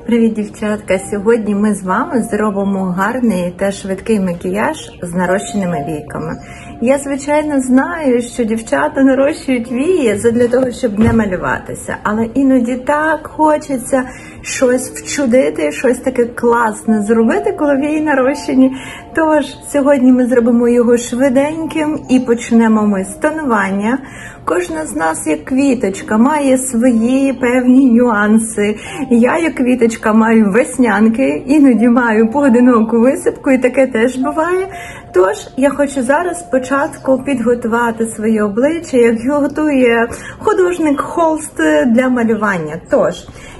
Привіт, дівчатка! Сьогодні ми з вами зробимо гарний та швидкий макіяж з нарощеними війками. Я, звичайно, знаю, що дівчата нарощують вії для того, щоб не малюватися, але іноді так хочеться щось вчудити, щось таке класне зробити, коли вії нарощені. Тож, сьогодні ми зробимо його швиденьким і почнемо ми з тонування. Кожна з нас, як квіточка, має свої певні нюанси. Я, як квіточка, маю веснянки, іноді маю поодиноку висипку, і таке теж буває. Тож, я хочу зараз спочатку підготувати своє обличчя, як готує художник холст для малювання. Тож,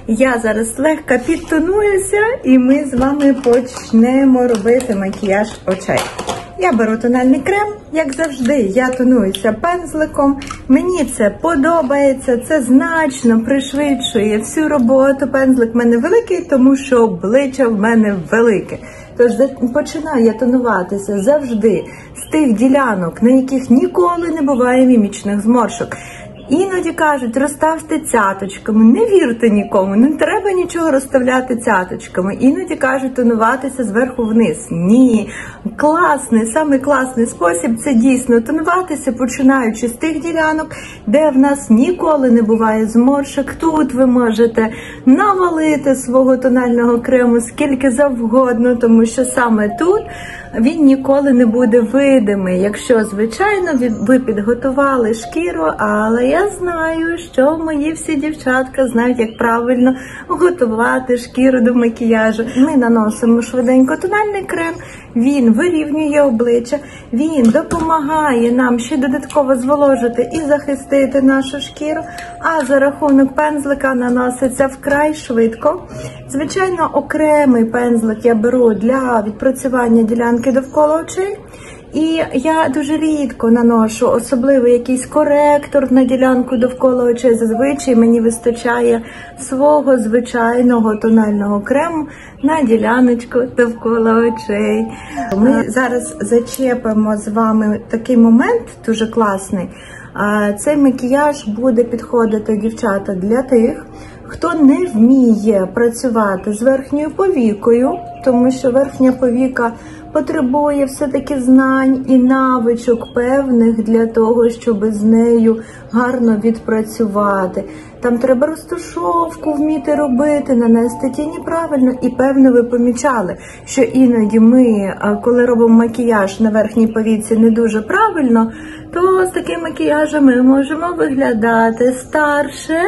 я зараз легко підтонуюся, і ми з вами почнемо робити макіяж очей. Я беру тональний крем, як завжди, я тонуюся пензликом. Мені це подобається, це значно пришвидшує всю роботу. Пензлик в мене великий, тому що обличчя в мене велике. Тож починаю я тонуватися завжди з тих ділянок, на яких ніколи не буває мімічних зморшок. Іноді кажуть, розставте цяточками. Не вірте нікому, не треба нічого розставляти цяточками. Іноді кажуть тонуватися зверху вниз. Ні. Класний, самий класний спосіб – це дійсно тонуватися, починаючи з тих ділянок, де в нас ніколи не буває зморшок. Тут ви можете навалити свого тонального крему скільки завгодно, тому що саме тут він ніколи не буде видимий, якщо, звичайно, ви підготували шкіру, але я знаю, що мої всі дівчатка знають, як правильно готувати шкіру до макіяжу. Ми наносимо швиденько тональний крем, він вирівнює обличчя, він допомагає нам ще додатково зволожити і захистити нашу шкіру, а за рахунок пензлика наноситься вкрай швидко. Звичайно, окремий пензлик я беру для відпрацювання ділянки довкола очей. І я дуже рідко наношу особливо якийсь коректор на ділянку довкола очей. Зазвичай мені вистачає свого звичайного тонального крему на діляночку довкола очей. Ми зараз зачепимо з вами такий момент дуже класний. Цей макіяж буде підходити, дівчата, для тих, хто не вміє працювати з верхньою повікою, тому що верхня повіка потребує все-таки знань і навичок певних для того, щоб з нею гарно відпрацювати. Там треба розташовку вміти робити, нанести тіні правильно. І, певно, ви помічали, що іноді ми, коли робимо макіяж на верхній повіці не дуже правильно, то з таким макіяжем ми можемо виглядати старше,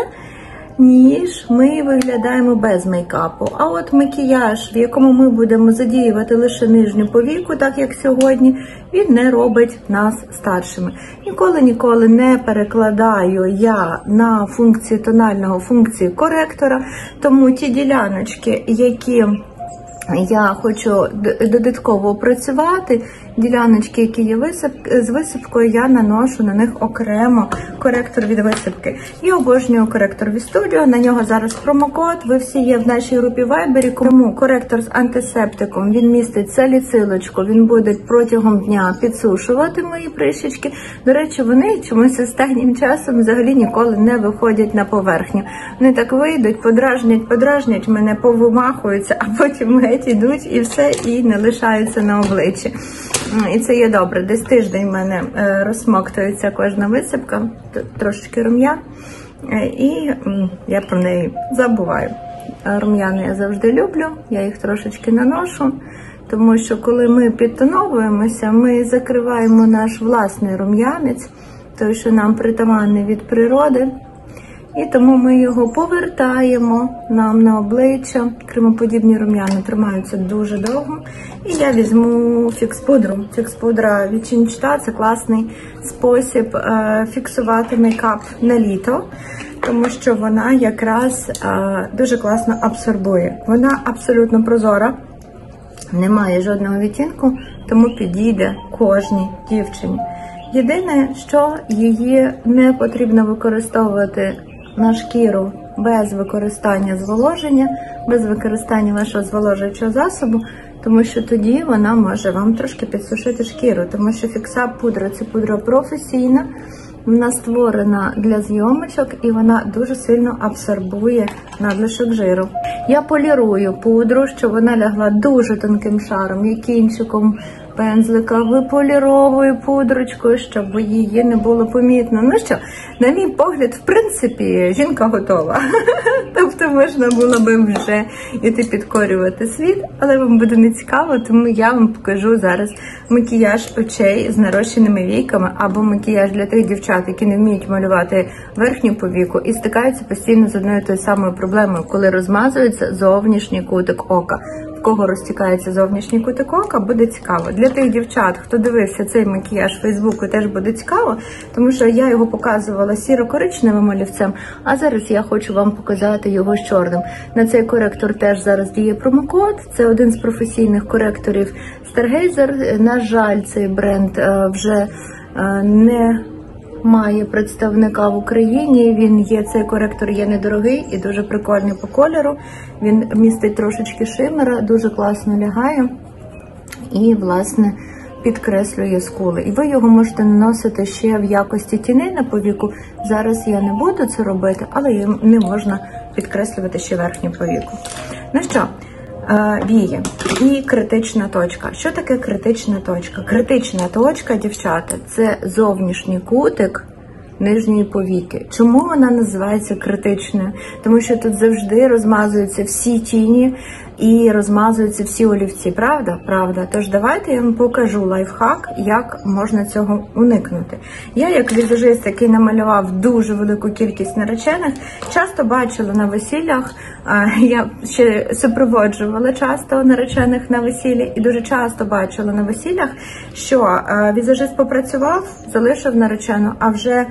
ніж ми виглядаємо без мейкапу. А от макіяж, в якому ми будемо задіювати лише нижню повіку, так як сьогодні, він не робить нас старшими. Ніколи не перекладаю я на функції тонального функції коректора, тому ті діляночки, які я хочу додатково опрацювати, діляночки, які є з висипкою, я наношу на них окремо коректор від висипки. Я обожнюю коректор від Studio, на нього зараз промокод, ви всі є в нашій групі Viber, тому коректор з антисептиком, він містить саліцилочку, він буде протягом дня підсушувати мої прищечки. До речі, вони чомусь останнім часом взагалі ніколи не виходять на поверхню. Вони так вийдуть, подражнять мене, повимахуються, а потім геть ідуть і все, і не лишаються на обличчі. І це є добре. Десь тиждень в мене розсмоктується кожна висипка, трошечки рум'ян, і я про неї забуваю. Рум'яни я завжди люблю, я їх трошечки наношу, тому що коли ми підтоновуємося, ми закриваємо наш власний рум'янець, той, що нам притаманний від природи, і тому ми його повертаємо нам на обличчя. Кремоподібні рум'яни тримаються дуже довго. І я візьму фікс-пудру. Фікс-пудра від Чинчта – це класний спосіб фіксувати мейкап на літо, тому що вона якраз дуже класно абсорбує. Вона абсолютно прозора, немає жодного відтінку, тому підійде кожній дівчині. Єдине, що її не потрібно використовувати на шкіру без використання зволоження, без використання вашого зволожуючого засобу, тому що тоді вона може вам трошки підсушити шкіру, тому що фікса-пудра – це пудра професійна, Вона створена для зйомочок і вона дуже сильно абсорбує надлишок жиру. Я полірую пудру, щоб вона лягла дуже тонким шаром і кінчиком пензлика виполіровую пудрочкою, щоб її не було помітно. Ну що, на мій погляд, в принципі, жінка готова. Тобто можна було би вже йти підкорювати світ, але вам буде не цікаво, тому я вам покажу зараз макіяж очей з нарощеними війками або макіяж для тих дівчат, які не вміють малювати верхню повіку і стикаються постійно з одною тою самою проблемою, коли розмазується зовнішній кутик ока. В кого розтікається зовнішній кутик ока, буде цікаво. Для тих дівчат, хто дивився цей макіяж в Фейсбуку, теж буде цікаво, тому що я його показувала сіро-коричневим олівцем, а зараз я хочу вам показати його з чорним. На цей коректор теж зараз діє промокод. Це один з професійних коректорів Stargazer. На жаль, цей бренд вже не має представника в Україні. Цей коректор є недорогий і дуже прикольний по кольору. Він містить трошечки шимера, дуже класно лягає і, власне, підкреслює скули. І ви його можете наносити ще в якості тіни на повіку. Зараз я не буду це робити, але їм не можна підкреслювати ще верхню повіку. Ну що, вії і критична точка. Що таке критична точка? Критична точка, дівчата, це зовнішній кутик нижньої повіки. Чому вона називається критичною? Тому що тут завжди розмазуються всі тіні і розмазуються всі олівці. Правда? Правда. Тож давайте я вам покажу лайфхак, як можна цього уникнути. Я, як візажист, який намалював дуже велику кількість наречених, часто бачила на весіллях, я ще супроводжувала часто наречених на весіллі, і дуже часто бачила на весіллях, що візажист попрацював, залишив наречену, а вже,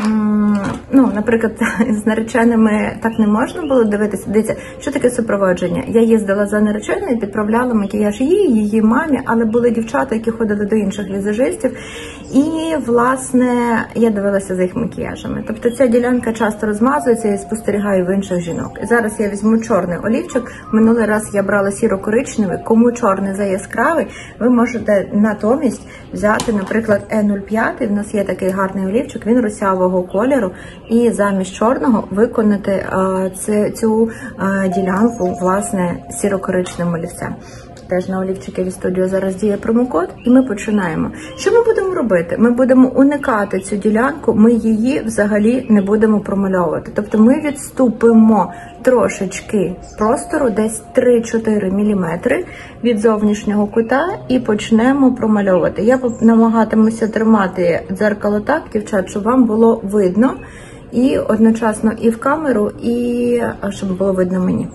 наприклад, з нареченими так не можна було дивитися. Дивіться, що таке супроводження? Я їздила за нареченою і підправляла макіяж її мамі, але були дівчата, які ходили до інших візажистів, і, власне, я дивилася за їх макіяжами. Тобто ця ділянка часто розмазується і спостерігаю в інших жінок. Зараз я візьму чорний олівчик. Минулий раз я брала сіро-коричневий. Кому чорний за яскравий, ви можете натомість взяти, наприклад, E05. В нас є такий гарний олівчик, він русявого кольору. І замість чорного виконати цю ділянку, власне, сіро-коричневим олівцем. Теж на олівчики від студіо зараз діє промокод, і ми починаємо. Що ми будемо робити? Ми будемо уникати цю ділянку, ми її взагалі не будемо промальовувати. Тобто ми відступимо трошечки простору, десь 3-4 мм від зовнішнього кута і почнемо промальовувати. Я намагатимуся тримати дзеркало так, дівчат, щоб вам було видно і одночасно і в камеру, і щоб було видно мені.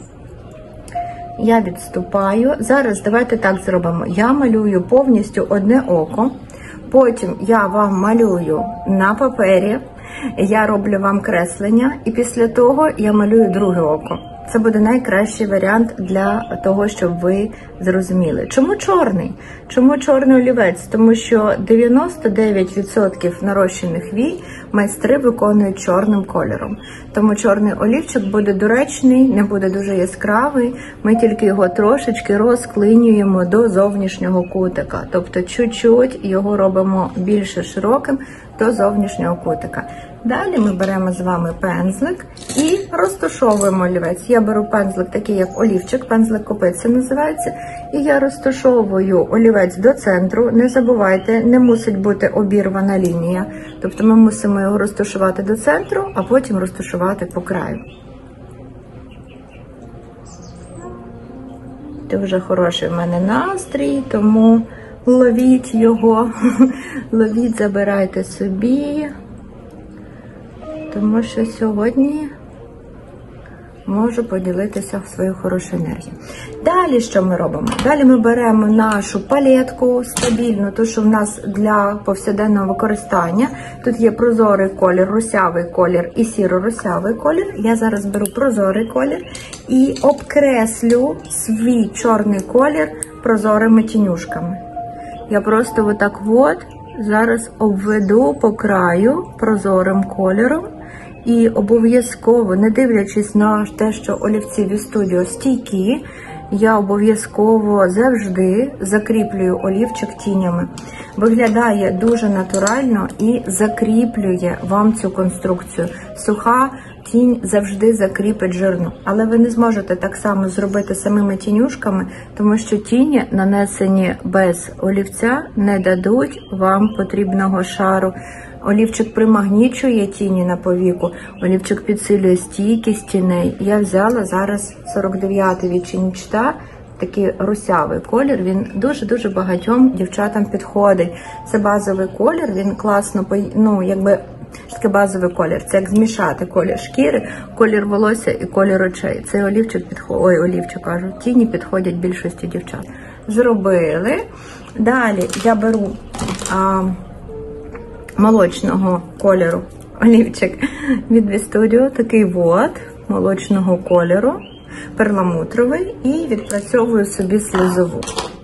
Я відступаю. Зараз давайте так зробимо. Я малюю повністю одне око, потім я вам малюю на папері, я роблю вам креслення, і після того я малюю друге око. Це буде найкращий варіант для того, щоб ви зрозуміли. Чому чорний? Чому чорний олівець? Тому що 99% нарощених вій майстри виконують чорним кольором. Тому чорний олівчик буде доречний, не буде дуже яскравий. Ми тільки його трошечки розклинюємо до зовнішнього кутика. Тобто чуть-чуть його робимо більше широким до зовнішнього кутика. Далі ми беремо з вами пензлик і розташовуємо олівець. Я беру пензлик такий, як олівчик, пензлик копиця називається, і я розташовую олівець до центру. Не забувайте, не мусить бути обірвана лінія. Тобто ми мусимо його розташувати до центру, а потім розташувати по краю. Дуже хороший в мене настрій, тому ловіть його, ловіть, забирайте собі. Тому що сьогодні можу поділитися своєю хорошою енергією. Далі що ми робимо? Далі ми беремо нашу палетку стабільну, ту, що в нас для повсякденного використання. Тут є прозорий колір, русявий колір і сіро-русявий колір. Я зараз беру прозорий колір і обкреслю свій чорний колір прозорими тінюшками. Я просто отак зараз обведу по краю прозорим кольором. І обов'язково, не дивлячись на те, що олівці від студіо стійкі, я обов'язково завжди закріплюю олівчик тінями. Виглядає дуже натурально і закріплює вам цю конструкцію. Суха тінь завжди закріпить жирну. Але ви не зможете так само зробити самими тінюшками, тому що тіні, нанесені без олівця, не дадуть вам потрібного шару. Олівчик примагнічує тіні на повіку, олівчик підсилює стійкість тіней. Я взяла зараз 49-й від Чинічта, такий русявий колір, він дуже-дуже багатьом дівчатам підходить. Це базовий колір, він класно, такий базовий колір. Це як змішати колір шкіри, колір волосся і колір очей. Цей олівчик тіні підходять більшості дівчат. Зробили. Далі я беру молочного кольору олівчик від Вісторіо, такий молочного кольору, перламутровий, і відпрацьовую собі слизову.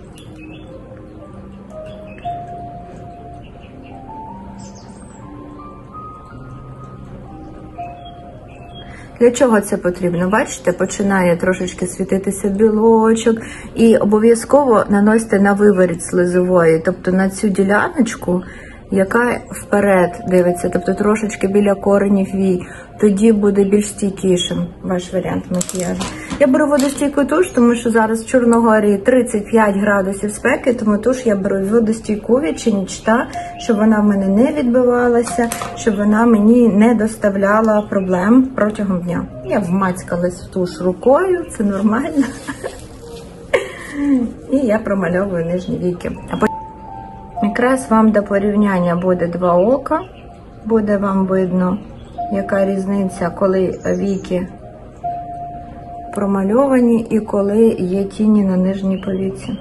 Для чого це потрібно? Бачите, починає трошечки світитися білочок, і обов'язково наносите на виворіт слизової, тобто на цю діляночку, яка вперед дивиться, тобто трошечки біля коренів вій, тоді буде більш стійкішим ваш варіант макіяжу. Я беру водостійку туш, тому що зараз в Чорногорії 35 градусів спеки, тому туш я беру водостійку від Чинічта, щоб вона в мене не відбивалася, щоб вона мені не доставляла проблем протягом дня. Я вмацькалась в туш рукою, це нормально. І я промальовую нижні віки. Якраз вам до порівняння буде два ока, буде вам видно, яка різниця, коли віки промальовані і коли є тіні на нижній повіці.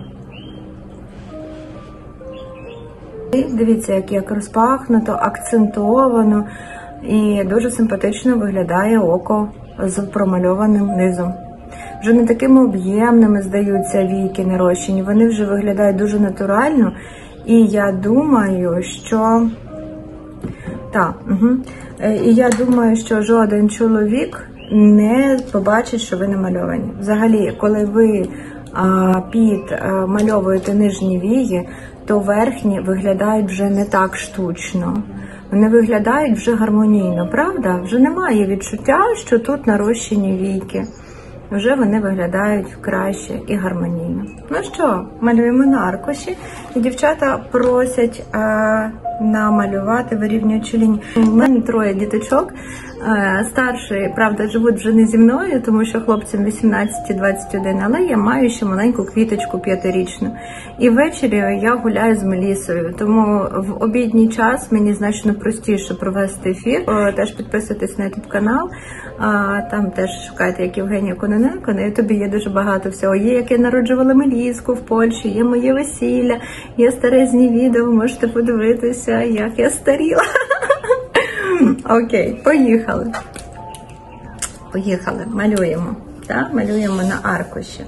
І дивіться, як розпахнуто, акцентовано і дуже симпатично виглядає око з промальованим низом. Вже не такими об'ємними здаються віки нарощені, вони вже виглядають дуже натурально. І я думаю, що жоден чоловік не побачить, що ви намальовані. Взагалі, коли ви підмальовуєте нижні вії, то верхні виглядають вже не так штучно. Вони виглядають вже гармонійно, правда? Вже немає відчуття, що тут нарощені війки. Вже вони виглядають краще і гармонійно. Ну що, малюємо на аркуші. І дівчата просять намалювати вирівнюючу лінію. У мене 3 діточок. Старші, правда, живуть вже не зі мною, тому що хлопцям 18-21, але я маю ще маленьку квіточку 5-річну. І ввечері я гуляю з Мелісою, тому в обідній час мені значно простіше провести ефір. Теж підписуйтесь на YouTube канал, там теж шукайте, як Євгенія Кононенко, на ютубі є дуже багато всього. Є, як я народжувала Меліску в Польщі, є моє весілля, є старезні відео, можете подивитися, як я старіла. Окей, поїхали. Поїхали, малюємо. Так? Малюємо на аркуші.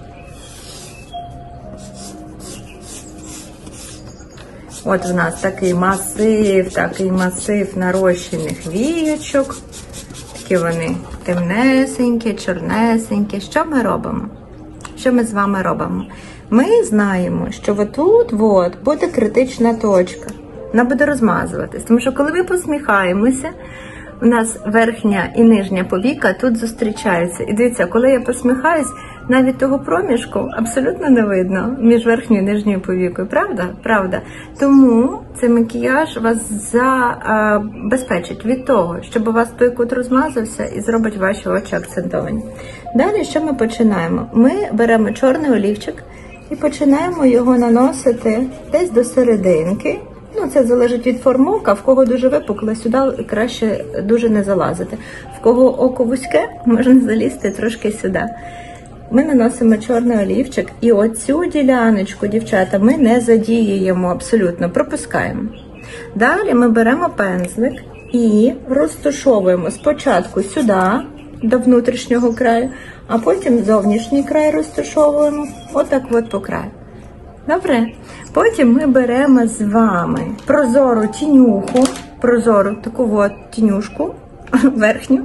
От у нас такий масив нарощених вієчок. Такі вони темнесенькі, чорнесенькі. Що ми робимо? Що ми з вами робимо? Ми знаємо, що отут буде критична точка. Вона буде розмазуватись, тому що коли ми посміхаємося, у нас верхня і нижня повіка тут зустрічаються. І дивіться, коли я посміхаюсь, навіть того проміжку абсолютно не видно між верхньою і нижньою повікою. Правда? Правда. Тому цей макіяж вас забезпечить від того, щоб у вас той кут розмазався і зробить ваші очі акцентовані. Далі що ми починаємо? Ми беремо чорний олівчик і починаємо його наносити десь до серединки. Це залежить від форм ока, в кого дуже випукле, сюди краще дуже не залазити. В кого око вузьке, можна залізти трошки сюди. Ми наносимо чорний олівчик і оцю діляночку, дівчата, ми не задіюємо абсолютно, пропускаємо. Далі ми беремо пензлик і розташовуємо спочатку сюди, до внутрішнього краю, а потім зовнішній край розташовуємо, отак по краю. Добре? Потім ми беремо з вами прозору тінюху, таку тінюшку верхню,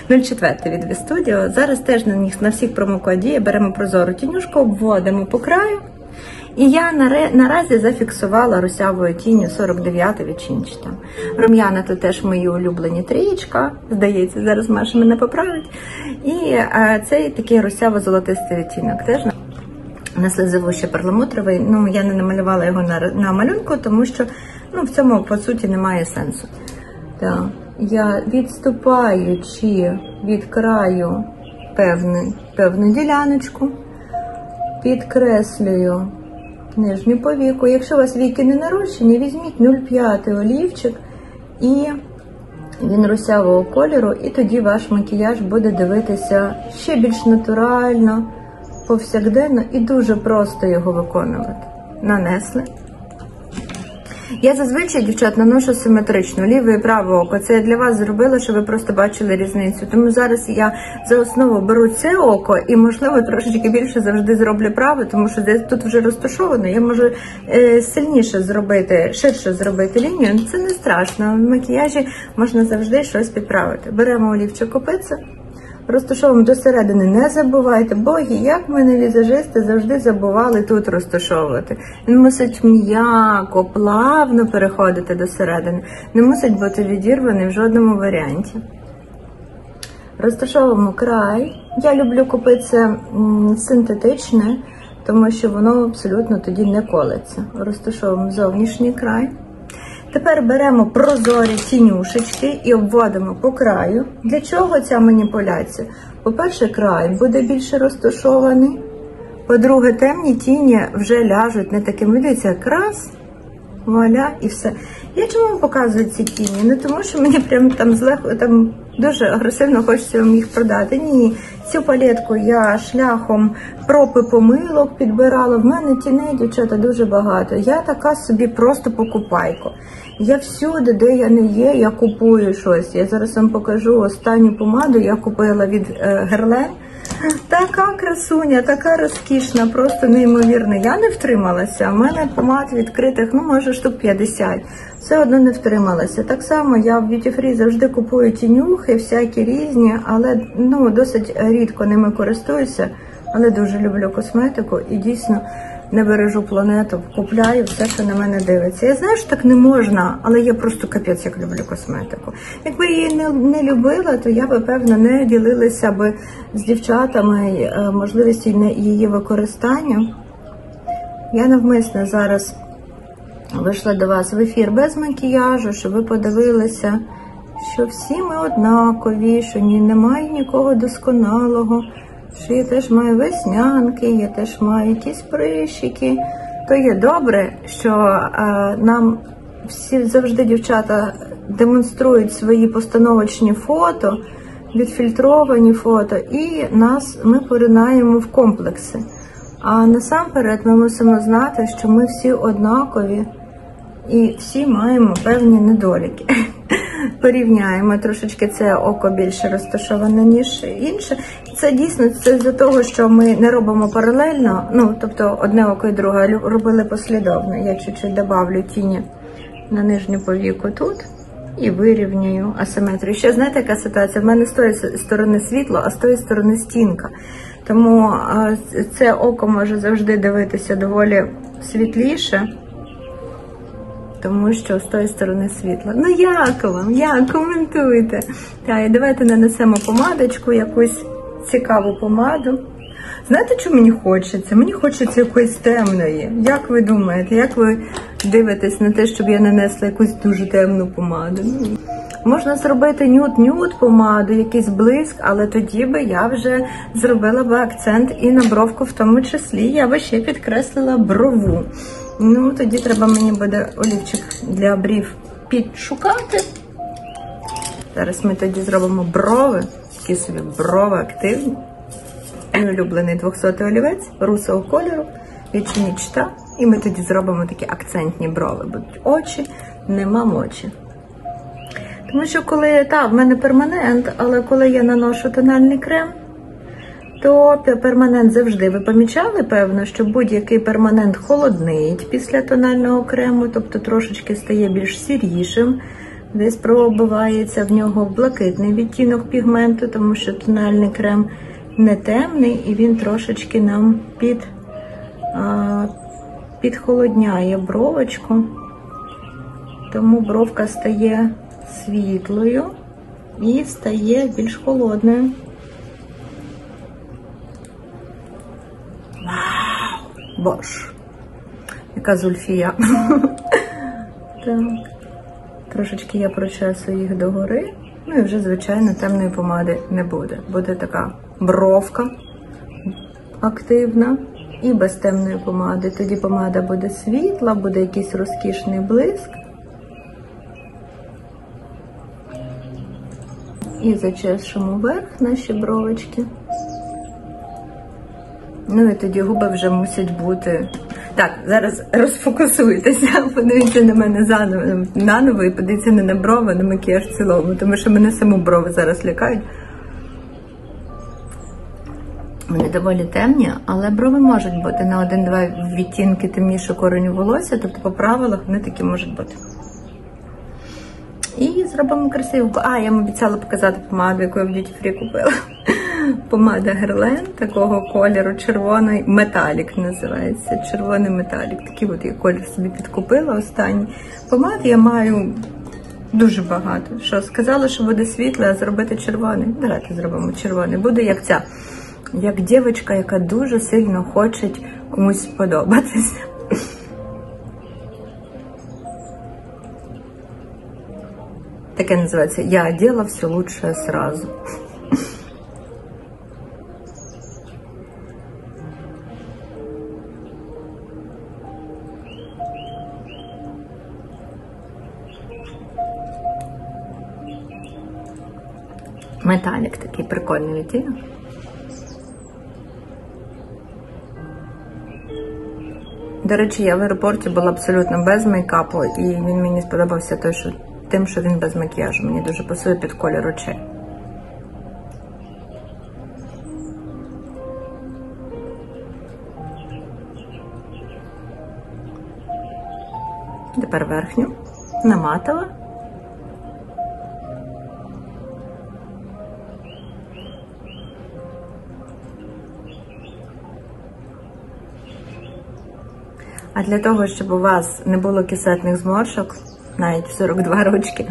04 від V-Studio. Зараз теж на всіх промокодії беремо прозору тінюшку, обводимо по краю. І я наразі зафіксувала русявою тінню 49 відчинчата. Рум'яна тут теж мої улюблені трієчка, здається, зараз Маша мене поправить. І цей такий русяво-золотистий відтінок теж на слезову ще перламутровий. Ну, я не намалювала його на малюнку, тому що в цьому, по суті, немає сенсу. Так. Я, відступаючи від краю певну діляночку, підкреслюю нижню повіку. Якщо у вас віки не нарощені, візьміть 0,5 олівчик, і він русявого кольору, і тоді ваш макіяж буде дивитися ще більш натурально, повсякденно, і дуже просто його виконувати. Нанесли. Я зазвичай, дівчат, наношу симетрично, ліве і праве око. Це я для вас зробила, щоб ви просто бачили різницю. Тому зараз я за основу беру це око і, можливо, трошечки більше завжди зроблю праве, тому що тут вже розташовано. Я можу сильніше зробити, ширше зробити лінію. Це не страшно. В макіяжі можна завжди щось підправити. Беремо олівчик копицю. Розташовуємо до середини, не забувайте. Боги, як мене візажисти завжди забували тут розташовувати. Він мусить м'яко, плавно переходити до середини. Не мусить бути відірваний в жодному варіанті. Розташовуємо край. Я люблю копиця синтетичне, тому що воно абсолютно тоді не колеться. Розташовуємо зовнішній край. Тепер беремо прозорі тінюшечки і обводимо по краю. Для чого ця маніпуляція? По-перше, край буде більше розташований. По-друге, темні тіні вже ляжуть не таким. Дивіться, якраз, вуаля, і все. Я чому показую ці тіні? Не тому, що мені прям там дуже агресивно хочеться вам їх продати. Ні, цю палетку я шляхом проб і помилок підбирала. В мене тіней, дівчата, дуже багато. Я така собі просто покупайко. Я всюди, де я не є, я купую щось. Я зараз вам покажу останню помаду, я купила від Guerlain. Така красуня, така розкішна, просто неймовірна. Я не втрималася. У мене помад відкритих, може штук 50. Все одно не втрималася. Так само я в Beauty Free завжди купую тінюхи, всякі різні, але досить рідко ними користуюся. Але дуже люблю косметику і дійсно не бережу планету, купляю все, що на мене дивиться. Я знаю, що так не можна, але я просто капець як люблю косметику. Якби її не любила, то я би, певно, не ділилася би з дівчатами можливістю її використання. Я навмисно зараз вийшла до вас в ефір без макіяжу, щоб ви подивилися, що всі ми однакові, що немає нікого досконалого, що я теж маю веснянки, я теж маю якісь прищики. То є добре, що нам всі завжди дівчата демонструють свої постановочні фото, відфільтровані фото, і ми поринаємо в комплекси. А насамперед ми мусимо знати, що ми всі однакові і всі маємо певні недоліки. Порівняємо трошечки, це око більше розташоване, ніж інше. Це дійсно з-за того, що ми не робимо паралельно, тобто одне око і друге робили послідовно. Я чуть-чуть добавлю тіні на нижню повіку тут і вирівнюю асиметрію. Ще знаєте, яка ситуація? В мене з тої сторони світло, а з тої сторони стінка. Тому це око може завжди дивитися доволі світліше, тому що з тої сторони світла. Як вам? Коментуйте. Так, і давайте нанесемо помадочку, якусь цікаву помаду. Знаєте, що мені хочеться? Мені хочеться якоїсь темної. Як ви думаєте? Як ви дивитесь на те, щоб я нанесла якусь дуже темну помаду? Можна зробити нюд-нюд помаду, якийсь блиск, але тоді би я вже зробила би акцент і на бровку в тому числі. Я би ще підкреслила брову. Тоді треба мені буде олівчик для брів підшукати. Зараз ми тоді зробимо брови, такі собі брови активні. Мій улюблений 200-й олівець, русого кольору, відчинічта. І ми тоді зробимо такі акцентні брови. Будуть очі, нема мочі. Тому що коли, в мене перманент, але коли я наношу тональний крем, то перманент завжди, ви помічали, певно, що будь-який перманент холоднить після тонального крему, тобто трошечки стає більш сірішим. Десь пробивається в нього блакитний відтінок пігменту, тому що тональний крем не темний і він трошечки нам підхолодняє бровочку. Тому бровка стає світлою і стає більш холодною. Вау! Боже! Яка Зульфія! Так. Трошечки я прочесую їх догори. Ну і вже, звичайно, темної помади не буде. Буде така бровка активна і без темної помади. Тоді помада буде світла, буде якийсь розкішний блиск. І зачесуємо вверх наші бровочки. Ну і тоді губи вже мусять бути... Так, зараз розфокусуйтеся, подивіться на мене наново і подивіться не на брови, на макіяж в цілому, тому що мене саму брови зараз лякають. Вони доволі темні, але брови можуть бути на 1-2 відтінки темніше кореню волосся, тобто по правилах вони такі можуть бути. І зробимо красиву. Я вам обіцяла показати помаду, яку я в Duty Free купила. Помада Guerlain такого кольору, червоний металік називається. Червоний металік. Такий от я колір собі підкупила останній. Помад я маю дуже багато. Що, сказала, що буде світле, а зробити червоний? Давайте зробимо червоний. Буде як ця. Як дівчинка, яка дуже сильно хоче комусь сподобатися. Таке називається «Я одела все лучшее сразу». Металік такий прикольний відтінок. До речі, я в аеропорті була абсолютно без мейкапу, і він мені сподобався тим, що він без макіяжу. Мені дуже пасує під колір очей. Тепер верхню наматала. А для того, щоб у вас не було кисетних зморшок, навіть в 42 рочки,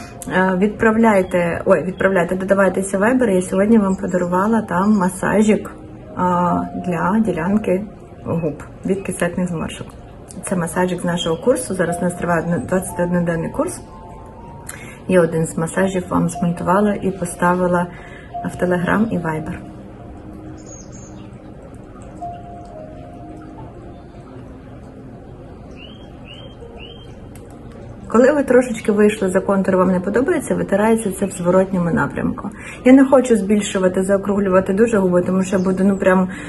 додавайтеся в Viber. Я сьогодні вам подарувала там масажик для ділянки губ від кисетних зморшок. Це масажик з нашого курсу. Зараз у нас триває 21-денний курс. Я один з масажів вам змонтувала і поставила в Telegram і Viber. Коли ви трошечки вийшли за контур, вам не подобається, витирається це в зворотньому напрямку. Я не хочу збільшувати, заокруглювати дуже губи, тому що я буду,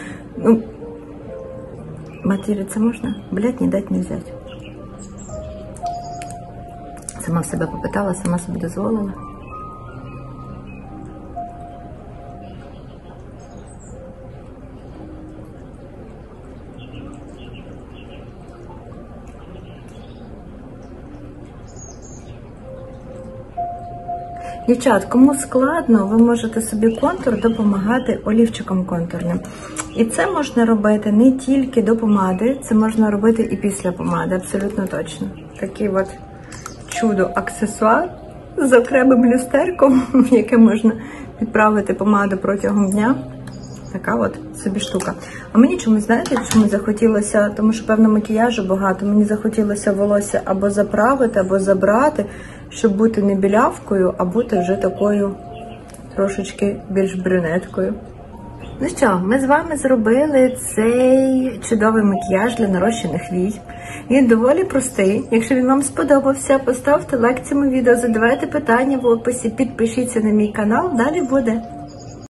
материться можна? Блять, не дать, не взять. Сама в себе попитала, сама собі дозволила. Дівчат, кому складно, ви можете собі контур допомагати олівчиком контурним. І це можна робити не тільки до помади, це можна робити і після помади, абсолютно точно. Такий от чудо-аксесуар з окремим люстерком, яке можна підправити помаду протягом дня. Така от собі штука. А мені чомусь, знаєте, чому захотілося, тому що, певно, макіяжу багато, мені захотілося волосся або заправити, або забрати, щоб бути не білявкою, а бути вже такою трошечки більш брюнеткою. Ну що, ми з вами зробили цей чудовий макіяж для нарощених вій. Він доволі простий. Якщо він вам сподобався, поставте лайк цьому відео, задавайте питання в описі, підпишіться на мій канал, далі буде.